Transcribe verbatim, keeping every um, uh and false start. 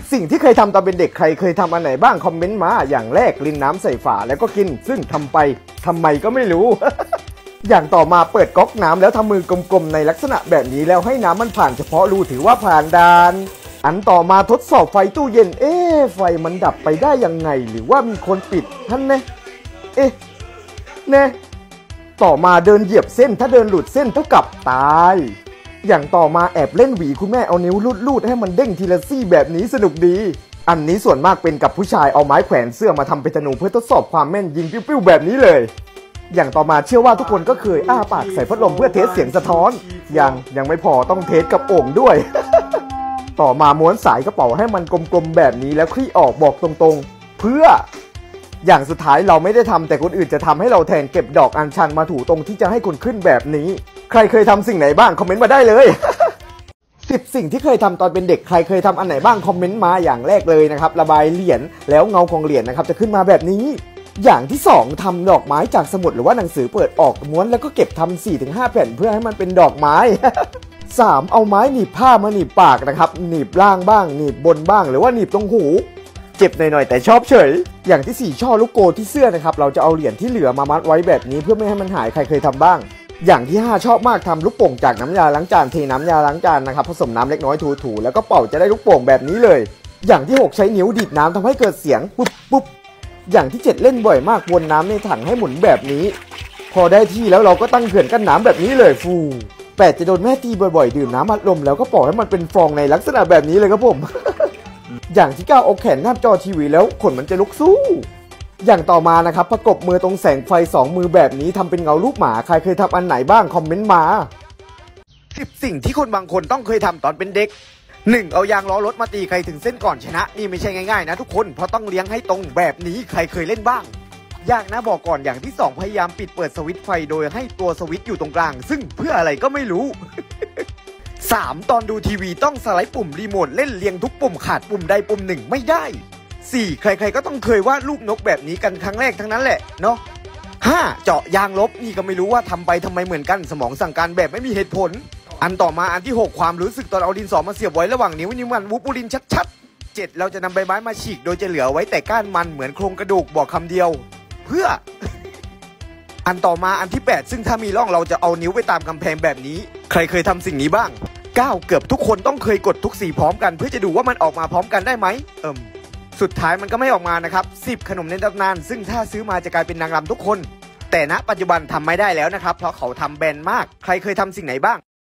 สิ่งที่เคยทำตอนเป็นเด็กใครเคยทำอันไหนบ้างคอมเมนต์มาอย่างแรกรินน้ำใส่ฝาแล้วก็กินซึ่งทำไปทำไมก็ไม่รู้ อย่างต่อมาเปิดก๊อกน้ำแล้วทำมือกลมๆในลักษณะแบบนี้แล้วให้น้ำมันผ่านเฉพาะรูถือว่าผ่านด่านอันต่อมาทดสอบไฟตู้เย็นเอ๊ะไฟมันดับไปได้ยังไงหรือว่ามีคนปิดท่านเน่เอ๊ะเน่ต่อมาเดินเหยียบเส้นถ้าเดินหลุดเส้นเท่ากับตายอย่างต่อมาแอบเล่นหวีคุณแม่เอานิ้วลูดๆให้มันเด้งทีละซี่แบบนี้สนุกดีอันนี้ส่วนมากเป็นกับผู้ชายเอาไม้แขวนเสื้อมาทำเป็นธนูเพื่อทดสอบความแม่นยิงปิ้วๆแบบนี้เลยอย่างต่อมาเชื่อว่าทุกคนก็เคยอ้าปากใส่พัดลมเพื่อเทสเสียงสะท้อนยังยังไม่พอต้องเทสกับโอ่งด้วย ต่อมาม้วนสายกระเป๋าให้มันกลมๆแบบนี้แล้วคลี่ออกบอกตรงๆเพื่ออย่างสุดท้ายเราไม่ได้ทำแต่คนอื่นจะทำให้เราแทนเก็บดอกอัญชันมาถูตรงที่จะให้คุณขึ้นแบบนี้ใครเคยทำสิ่งไหนบ้างคอมเมนต์มาได้เลย สิบ สิ่งที่เคยทำตอนเป็นเด็กใครเคยทำอันไหนบ้างคอมเมนต์มาอย่างแรกเลยนะครับระบายเหรียญแล้วเงาของเหรียญนะครับจะขึ้นมาแบบนี้อย่างที่สองทำดอกไม้จากสมุดหรือว่าหนังสือเปิดออกม้วนแล้วก็เก็บทำ สี่ถึงห้า แผ่นเพื่อให้มันเป็นดอกไม้ สาม เอาไม้หนีบผ้ามาหนีบปากนะครับหนีบล่างบ้างหนีบบนบ้างหรือว่าหนีบตรงหูเจ็บหน่อยๆแต่ชอบเฉยอย่างที่สี่ช่อลูกโกที่เสื้อนะครับเราจะเอาเหรียญที่เหลือมามัดไว้แบบนี้เพื่อไม่ให้มันหายใครเคยทำบ้างอย่างที่ห้าชอบมากทำลูกโป่งจากน้ำยาล้างจานเทน้ำยาล้างจานนะครับผสมน้ำเล็กน้อยถูๆแล้วก็เป่าจะได้ลูกโป่งแบบนี้เลยอย่างที่หกใช้นิ้วดีดน้ำทำให้เกิดเสียงปุ๊บปุ๊บอย่างที่เจ็ดเล่นบ่อยมากวนน้ำในถังให้หมุนแบบนี้พอได้ที่แล้วเราก็ตั้งเขื่อนกั้นน้ำแบบนี้เลยฟูแปดจะโดนแม่ตีบ่อยๆดื่มน้ำอัดลมแล้วก็ปล่อยให้มันเป็นฟองในลักษณะแบบนี้เลยครับผม อย่างที่เก้าเอาแขนหน้าจอทีวีแล้วขนมันจะลุกสู้อย่างต่อมานะครับประกบมือตรงแสงไฟสองมือแบบนี้ทำเป็นเงาลูกหมาใครเคยทำอันไหนบ้างคอมเมนต์มาสิบสิ่งที่คนบางคนต้องเคยทำตอนเป็นเด็กหนึ่งเอายางล้อรถมาตีใครถึงเส้นก่อนชนะนี่ไม่ใช่ง่ายๆนะทุกคนเพราะต้องเลี้ยงให้ตรงแบบนี้ใครเคยเล่นบ้างยากนะบอกก่อนอย่างที่สองพยายามปิดเปิดสวิตช์ไฟโดยให้ตัวสวิตช์อยู่ตรงกลางซึ่งเพื่ออะไรก็ไม่รู้ สาม ตอนดูทีวีต้องสไลด์ปุ่มรีโมทเล่นเรียงทุกปุ่มขาดปุ่มใดปุ่มหนึ่งไม่ได้สี่ ใครๆก็ต้องเคยวาดรูปนกแบบนี้กันครั้งแรกทั้งนั้นแหละเนาะห้า เจาะยางลบนี่ก็ไม่รู้ว่าทำไปทำไมเหมือนกันสมองสั่งการแบบไม่มีเหตุผลอันต่อมาอันที่หกความรู้สึกตอนเอาดินสอมาเสียบไว้ระหว่างนิ้วนิ้วมันวูปูลินชัดๆเจ็ดเราจะนำใบไม้มาฉีกโดยจะเหลือไว้แต่ก้านมันเหมือนโครงกระดูกบอกคำเดียวเพื่อ อันต่อมาอันที่แปดซึ่งถ้ามีร่องเราจะเอานิ้วไปตามกำแพงแบบนี้ใครเคยทำสิ่งนี้บ้างเก้าเกือบทุกคนต้องเคยกดทุกสีพร้อมกันเพื่อจะดูว่ามันออกมาพร้อมกันได้ไหมเอิ่มสุดท้ายมันก็ไม่ออกมานะครับสิบขนมในตำนานซึ่งถ้าซื้อมาจะกลายเป็นนางรำทุกคนแต่ณปัจจุบันทำไม่ได้แล้วนะครับเพราะเขาทำแบนมากใครเคยทำสิ่งไหนบ้าง